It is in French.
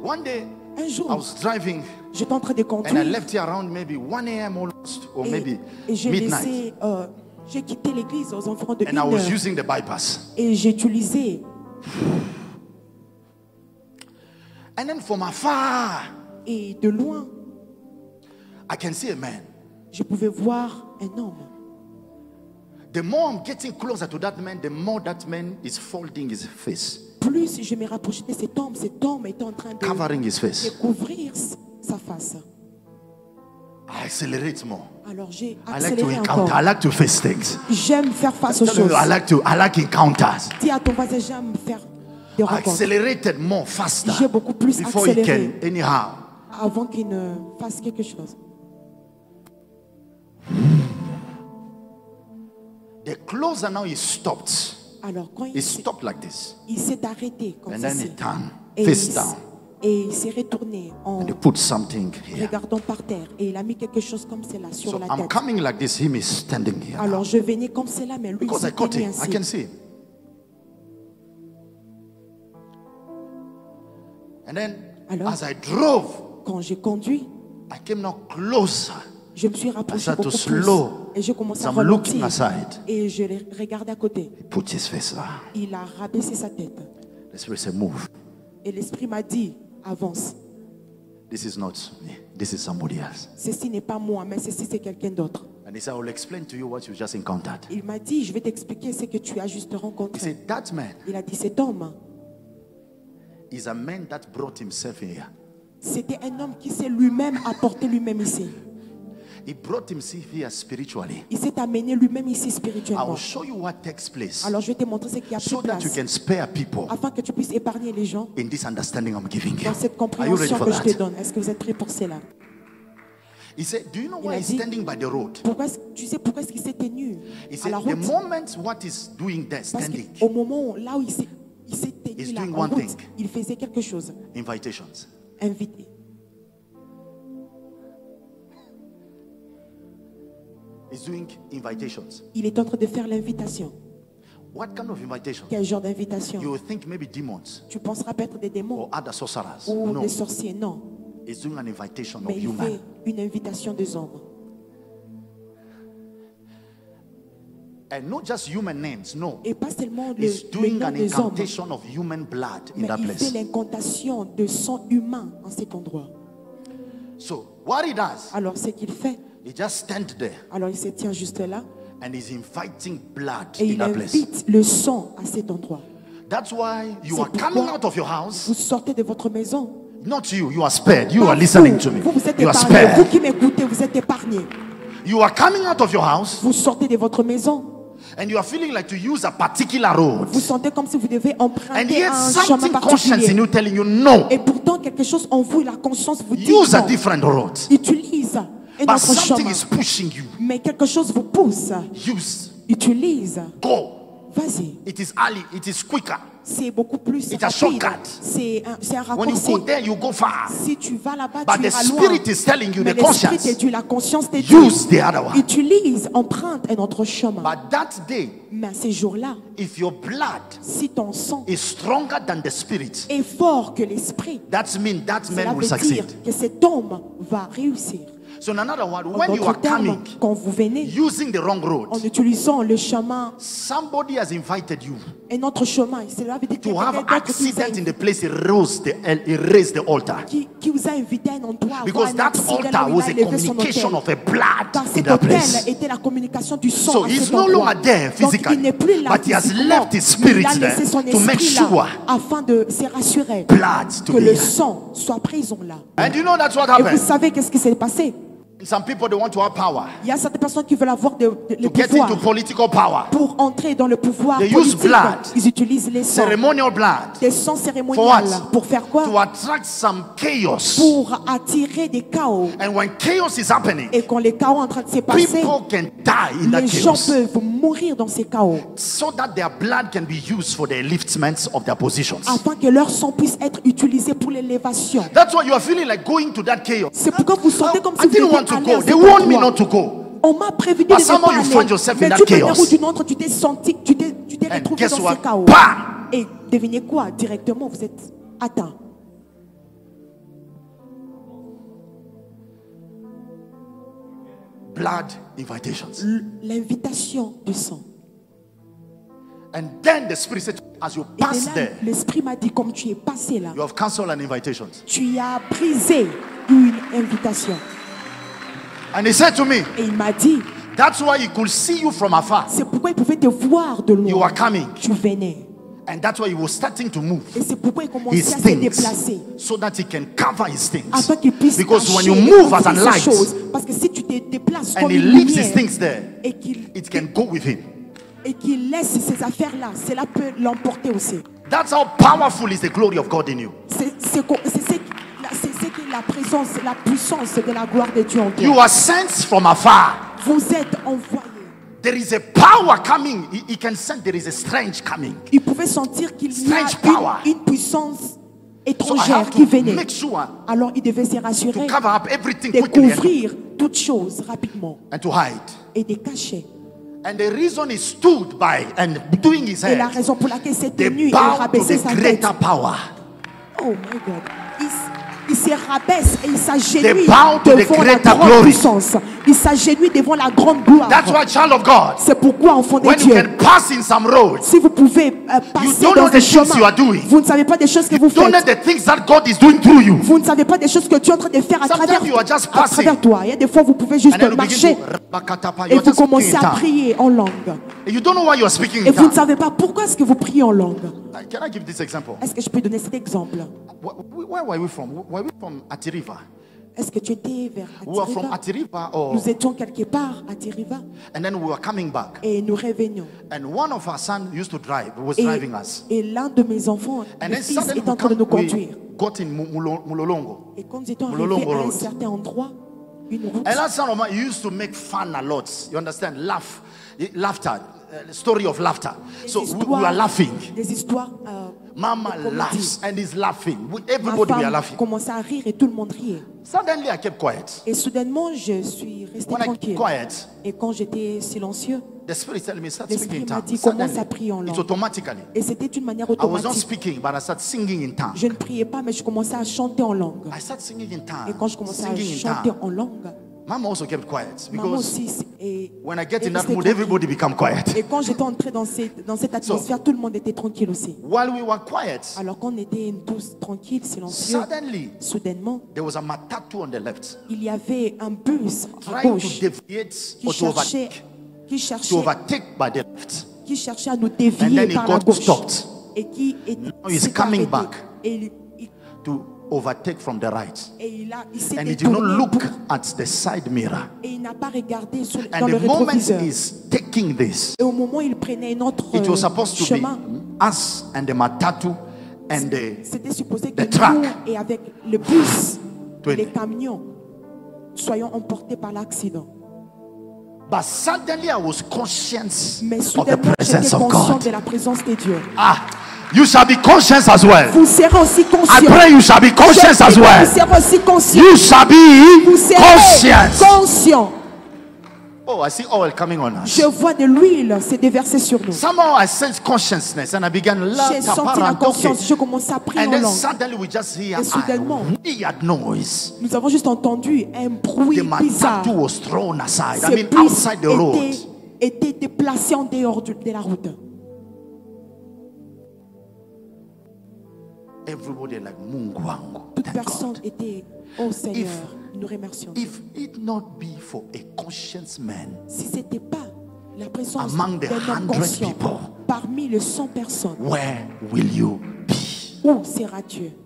One day, Un jour, I was driving j'étais en train de and I conduire left here around maybe 1 a.m. almost, or maybe et j'ai midnight. laissé, j'ai quitté l'église aux environs de And 1 I was heure using the bypass. et j'ai utilisé. And then from afar, Et de loin, I can see a man. je pouvais voir un homme. The more I'm getting closer to that man, the more that man is folding his face, Plus je me rapprochais de cet homme était en train de covering his face. couvrir sa face. I accelerate more. Alors j'ai I like to accéléré encounter. encore. I like to face things. J'aime faire face aux Tell them, choses. I like encounters. Dis à ton voisin, j'aime faire des I rencontres. accelerated more faster J'ai beaucoup plus before he accéléré can anyhow. avant qu'il ne fasse quelque chose. The closer now he stopped. Alors quand He stopped like this. il s'est arrêté comme And then he ceci turned et face down. il s'est retourné en And he put something here. regardant par terre et il a mis quelque chose comme cela sur So la I'm tête. coming like this. Him is standing here. Alors je venais comme cela, mais lui Because I s'est caught tenu him. I ainsi. can see him. And then Alors, as I drove, quand j'ai conduit, I came now closer. je me suis I rapproché started to beaucoup plus slow. et j'ai commencé So à I'm looking ralentir aside. et je l'ai regardé à côté. He put his face there. Il a rabaissé sa tête The spirit said, move. et l'esprit m'a dit avance. This is not me. This is somebody else. Ceci n'est pas moi, mais ceci c'est quelqu'un d'autre. And he said, I will explain to you what you just encountered. Il m'a dit, je vais t'expliquer ce que tu as juste He rencontré. said, that man Il a dit, cet homme, is a man that brought himself in here. c'était un homme qui s'est lui-même apporté lui-même ici. He brought himself here spiritually. Il s'est amené lui-même ici I spirituellement. will show you what takes place Alors je vais te montrer ce qui a pris so that you place can spare people afin que tu puisses épargner les gens in this understanding I'm giving you. dans cette Are you ready compréhension for que je te that? donne. Est-ce que vous êtes prêts pour cela? He said, do you know Il why a he's dit- standing by the road? Tu sais pourquoi est-ce qu'il s'est tenu He à said, la the route? moment what he's doing there, Parce standing, qu'au moment où, là où il s'est tenu He's là doing en one route, thing. il faisait quelque chose. invitations. Invité. He's doing invitations. Il est en train de faire l'invitation. What kind of invitation? Quel genre d'invitation? You will think maybe demons Tu penseras peut-être des démons or other sorcerers. ou No, des sorciers. Non. he's doing an invitation Mais of il fait human. une invitation des hommes. And not just human names, no. Et pas seulement He's le doing nom an des hommes. incantation of human blood in Mais that il fait place. l'incantation de sang humain en cet endroit. So what he does, Alors ce qu'il fait, he just stands there alors il se tient juste là and he's inviting blood et in il that place. invite le sang à cet endroit. That's why you C'est are coming pourquoi out of your house. Vous sortez de votre maison. Not you, you are spared. You Pas are listening to vous, me. vous êtes You are épargnés. Vous spared. qui m'écoutez, vous êtes épargnés. You are coming out of your house Vous sortez de votre maison. and you are feeling like to use a particular road. Vous sentez comme si vous devez And emprunter yet un chemin something conscience in particulier. you telling you no. Et pourtant, quelque chose en vous, la conscience vous dit Use a non. different road. Utilise un But autre something chemin. is pushing you. Mais quelque chose vous pousse. Use. Utilise. Go. Vas-y. It is early. It is quicker. C'est beaucoup plus It's a rapide. shortcut. C'est un When you raccourci. go there, you go far. Si tu vas là-bas, But tu the iras loin. spirit is telling you, Mais the l'esprit conscience, te dit, la conscience te dit, use the other one. utilise, emprunte un autre chemin. But that day, Mais à ces jours-là, if your blood si ton sang is stronger than the spirit, est fort que l'esprit, that means that cela man will veut dire succeed. que cet homme va réussir. So in another word, En when you are d'autres termes, coming quand vous venez using the wrong en road, utilisant le chemin, somebody has invited you un autre chemin, cela veut dire qu'il y to a have quelqu'un d'autre accident in the place he raised the altar. qui vous a invité à un endroit. Because that altar was a communication of a blood Car in cet that hôtel place. était la communication du sang. So à he's cet no endroit. longer there Donc physically, il n'est plus là but he has physiquement, left his mais spirit il a laissé there son to make esprit là, sure afin de se rassurer blood to que be le here. sang soit présent là. And you know that's what Et vous happened. savez qu'est-ce qui s'est passé? Some people, they want to have power, Il y a certaines personnes qui veulent avoir le to get pouvoir. into political power, Pour entrer dans le pouvoir They use politique, blood. ils utilisent les sangs, ceremonial blood, des sangs For cérémoniels. what? Pour faire quoi? to attract some chaos. Pour attirer des chaos. And when chaos is happening, Et quand les chaos sont en train de se passer, people can die in that les gens chaos, peuvent mourir dans ces chaos. so that their blood can be used for the liftment of their positions. Afin que leur sang puisse être utilisé pour l'élévation. That's why you are feeling like going to that chaos. C'est pourquoi vous sentez comme I si vous didn't deviez want to aller à go. cet They warned me endroit. not to go. On m'a prévenu But de ne somehow pas you aller. find yourself in Mais that d'une manière chaos. ou d'une autre, tu t'es senti, tu t'es And retrouvé guess dans what? ce chaos. Bam! Et devinez quoi? Directement, vous êtes atteint. blood invitations. L'invitation du sang. And then the Spirit said, as you Et pass de là, there, l'Esprit m'a dit, comme tu es passé là, you have cancelled an invitation. tu as brisé une invitation. And he said to me, Et il m'a dit, that's why he could see you from afar. c'est pourquoi il pouvait te voir de You loin. are coming. Tu venais. And that's why he was starting to move Et c'est pourquoi il his commençait à se things déplacer. so that he can cover his things. Afin qu'il puisse Because when cacher you et move as couvrir an ces light choses. Parce que si tu te déplaces and comme he une leaves his lumière things there, et qu'il it can go with him. laisse ces affaires-là, cela peut l'emporter aussi. That's how powerful is the glory of God in you. C'est ce que la présence, la puissance de la gloire de Dieu en toi. You are sent from afar. Vous êtes envoyés. There is a power coming. He can sense there is a strange coming. Il pouvait sentir qu'il y a Strange power. une puissance So I étrangère have qui to venait. make sure Alors il devait se to rassurer cover up everything de quickly couvrir toutes choses rapidement and to hide. et de cacher. And the reason he stood by and doing his Et la head, raison pour laquelle s'est they tenu et bow to rabaissé the sa tête. greater power. Oh my God. Il se rabaisse et il They s'agenouille bow to the devant la greater grande glory. puissance. Il s'agenouille devant la grande gloire. That's why, child of God, C'est pourquoi, enfant de when you Dieu, can pass in some roads, si vous pouvez passer don't dans know the des things you are chemins, doing. vous ne savez pas des choses que vous don't know faites. the things that God is doing through you. Vous ne savez pas des choses que tu es en train de faire à Sometimes travers, you are just à passing. travers toi. Il y a des fois, vous pouvez juste And then you marcher begin to et you're vous just speaking commencez in à tongues. prier en langue. And you don't know why you're speaking Et in vous ne tongues. savez pas pourquoi est-ce que vous priez en langue. Can I give this example? Est-ce que je peux donner cet exemple? Where were we from? Were we from Atiriva? Est-ce que tu étais vers We were from Atiriva? Atiriva, or Nous étions quelque part à Atiriva and then we were coming back. et nous revenions. And one of our sons used to drive. He was driving us. Et l'un de mes enfants, And le then fils, suddenly est en train de nous conduire. we got in Mulolongo. Et quand nous étions Mulolongo arrivés à un Road. certain endroit, une route, And that son of mine used to make fun a lot. You understand? Laughter. Story of laughter. So we are laughing. des histoires. Mama de comédie. laughs and is laughing. Ma Everybody we are femme laughing. commençait à rire et tout le monde riait. Suddenly I kept quiet. Et soudainement, je suis resté When I tranquille. kept quiet, Et quand j'étais silencieux, the Spirit telling me start l'Esprit speaking in m'a tongues. dit commence Suddenly, à prier en it's langue. automatically. Et c'était d'une manière I was not automatique. speaking, but I started singing in tongues. Je ne priais pas, mais je commençais à chanter en langue. I started singing in Et quand je tongues. commençais à Singing in chanter tongues. en langue, Mama also kept quiet maman because aussi est when I get est in that restée mood, tranquille. everybody become quiet. Et quand j'étais entré dans cette atmosphère, tout le monde était tranquille aussi. While we were quiet, Alors qu'on était tous tranquilles, silencieux, suddenly soudainement, there was a matatu on the left, il y avait un bus à trying gauche to deviate qui or to cherchait, overtake by the left. qui cherchait à nous And dévier then he par la got gauche. stopped Et qui Now he's s'est coming arrêté. back. Et to overtake from the right. il s'est And he did not détourné look pour- at the side mirror. et il n'a pas regardé dans And le the moment rétroviseur. he's taking this, Et au moment où il prenait notre it was supposed to be chemin, us and the matatu and the c'était supposé que the truck. nous et avec le bus, et 20. les camions, soyons emportés par l'accident. But suddenly I was conscious Mais of the soudainement, presence j'étais of conscient God. de la présence de Dieu. You shall be conscious as well. Vous serez aussi I conscient. pray you shall be conscious Je as prie que well. vous serez aussi conscient. You shall be Vous serez conscious. conscient. Oh, I see oil coming on us. Je vois de l'huile se déverser sur nous. Somehow I sensed consciousness and I began J'ai senti la conscience. Je commençais à prier and en then langue. suddenly we just hear Et soudainement, a weird noise. nous avons juste entendu un bruit The bizarre. matatu was thrown aside. Ce I mean, bus outside the road. était déplacé en dehors de la route. Everybody like Mungu wangu. Toute Thank personne God. était, oh Seigneur, nous remercions. If it not be for a conscious man Si ce n'était pas la présence among the d'un homme 100 conscient people, parmi les 100 personnes, where will you be? où sera Dieu?